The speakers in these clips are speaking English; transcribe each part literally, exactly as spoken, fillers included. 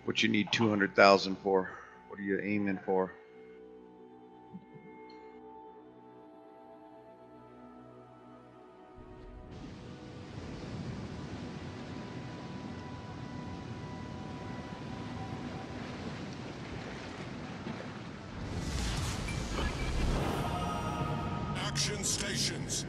What you need two hundred thousand for? What are you aiming for? Action stations.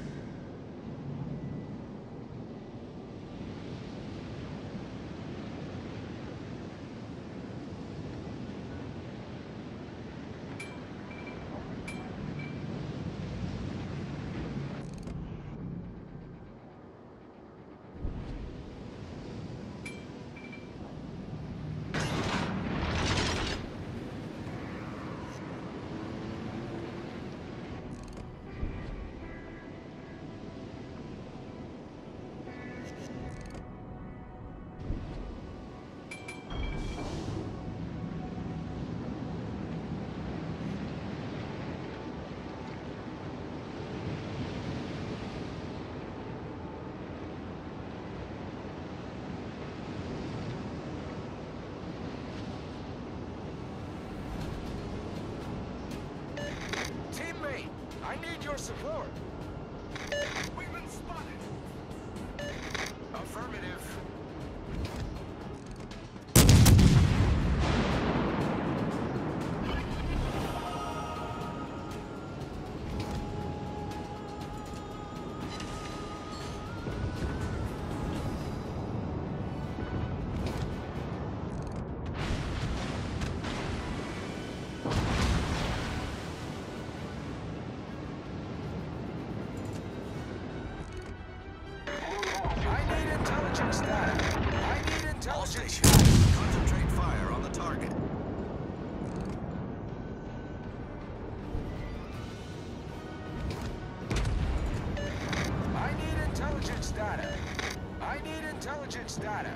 I need your support. We've been spotted. Affirmative. All stations, concentrate fire on the target. I need intelligence data. I need intelligence data.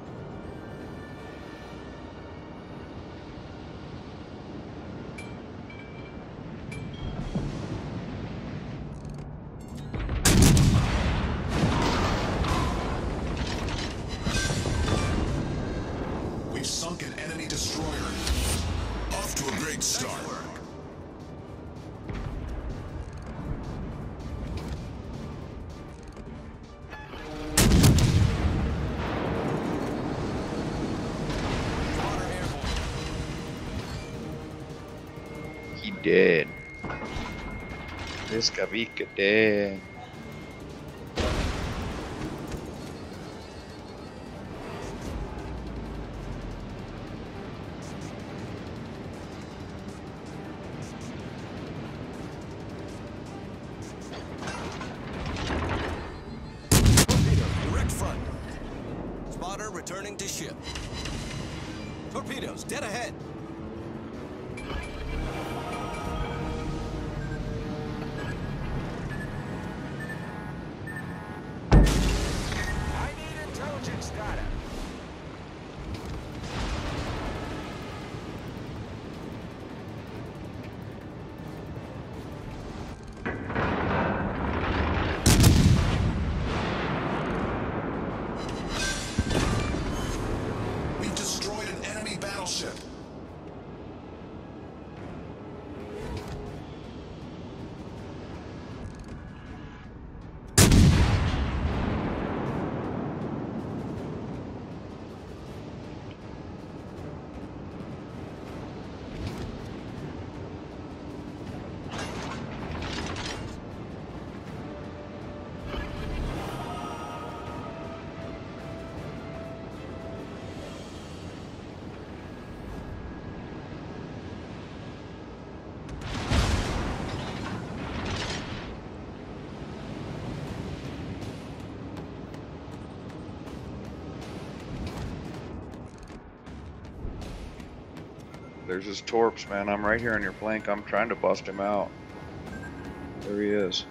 Sunk an enemy destroyer. Off to a great start. Nice work. He dead. This Kavika dead. Returning to ship. Torpedoes, dead ahead. I need intelligence data. Battleship. There's his torps, man. I'm right here on your flank. I'm trying to bust him out. There he is.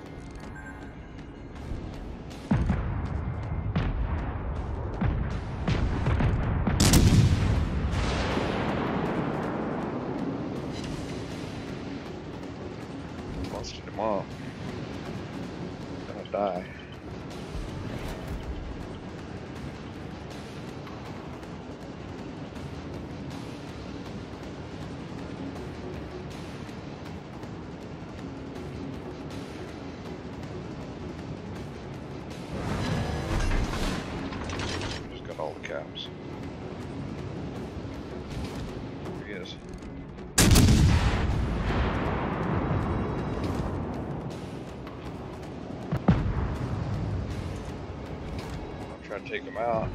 Busted him up. He's gonna die. caps. There he is. I'll try to take him out.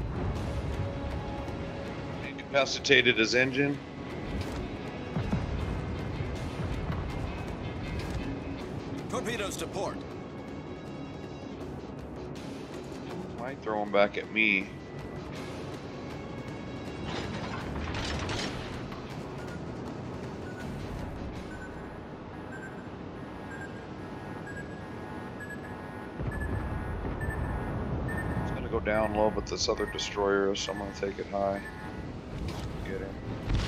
He incapacitated his engine. Torpedoes to port. Might throw him back at me. It's gonna go down low, but this other destroyer is, so I'm gonna take it high. Get him.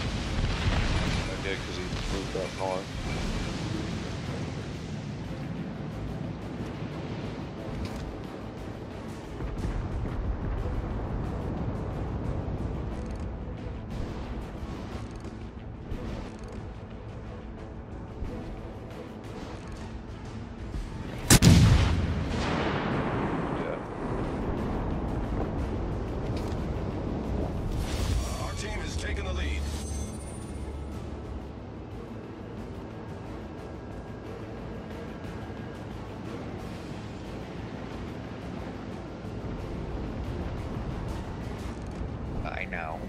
I did because he moved up north. Now.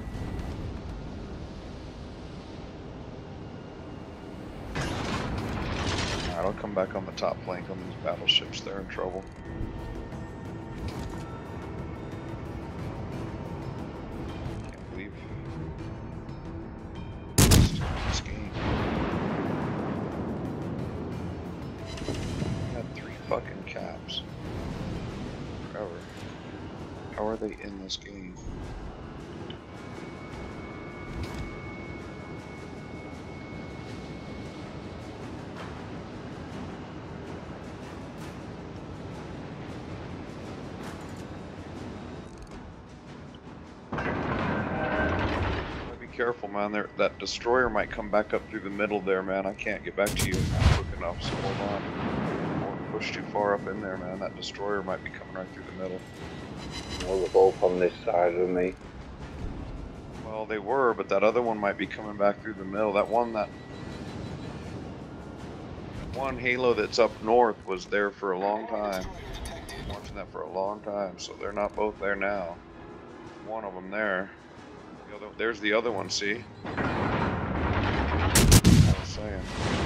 Alright, I'll come back on the top flank on these battleships. They're in trouble. Can't believe this game. I had three fucking caps. Forever. How are they in this game? Careful, man. There, that destroyer might come back up through the middle there, man. I can't get back to you quick enough, so hold on. I won't push too far up in there, man. That destroyer might be coming right through the middle. Well, they're both on this side of me. Well, they were, but that other one might be coming back through the middle. That one, that one Halo that's up north was there for a long time. I'm watching that for a long time, so they're not both there now. One of them there. The other, there's the other one, see? I was saying.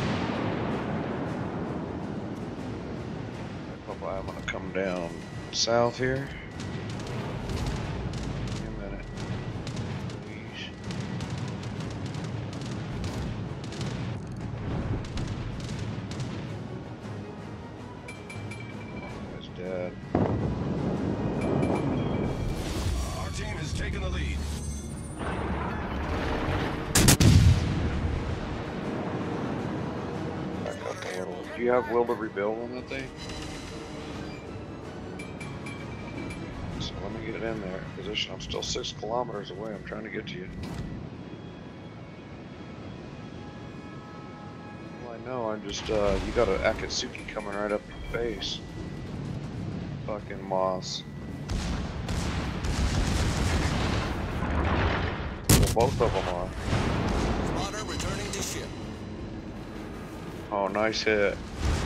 I'm gonna come down south here. Give me a minute. Please. He's dead. Our team has taken the lead. Back up a little. Do you have will to rebuild on that thing? So let me get it in there. Position. I'm still six kilometers away. I'm trying to get to you. Well, I know. I'm just, uh, you got an Akatsuki coming right up your face. Fucking moss. Well, both of them are. Spotter returning to ship. Oh, nice hit.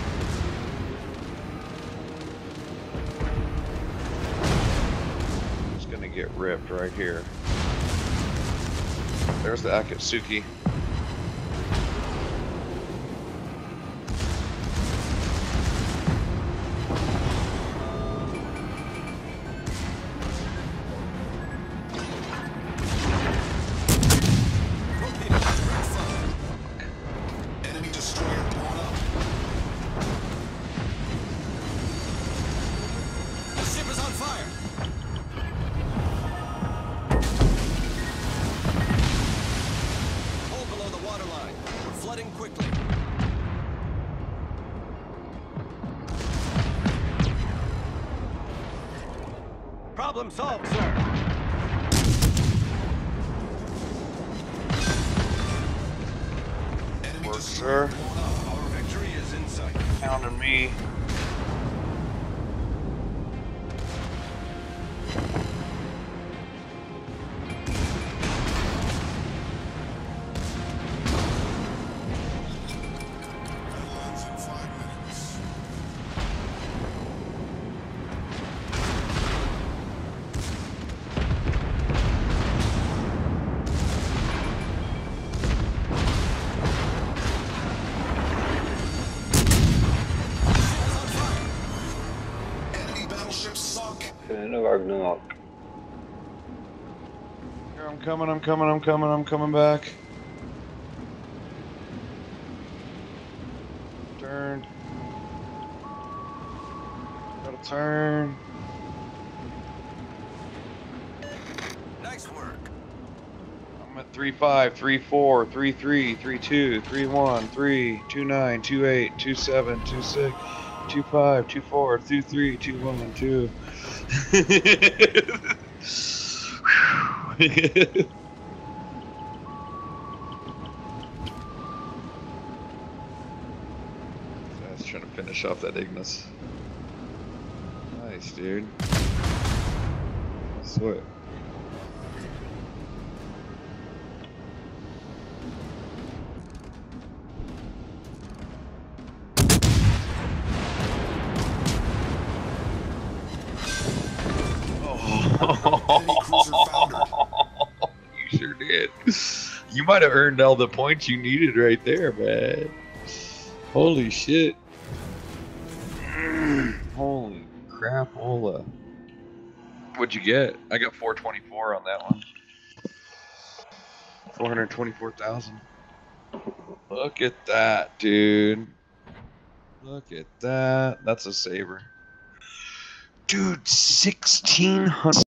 It's gonna get ripped right here. There's the Akatsuki. Problem solved, sir. Work, sir. Our victory is in sight. Count on me. Return of Ragnarok. Here, I'm coming, I'm coming, I'm coming, I'm coming back. Turn. Gotta turn. Nice work. I'm at three five, three four, three three, three two, three one, three, two nine, two eight, two seven, two six, two five, two four, two three, two one, two. I was trying to finish off that Ignis. Nice, dude. Sweet. Enemy cruiser foundered. You sure did. You might have earned all the points you needed right there, man. Holy shit. Holy crapola. What'd you get? I got four twenty-four on that one. four hundred twenty-four thousand. Look at that, dude. Look at that. That's a saber. Dude, sixteen hundred.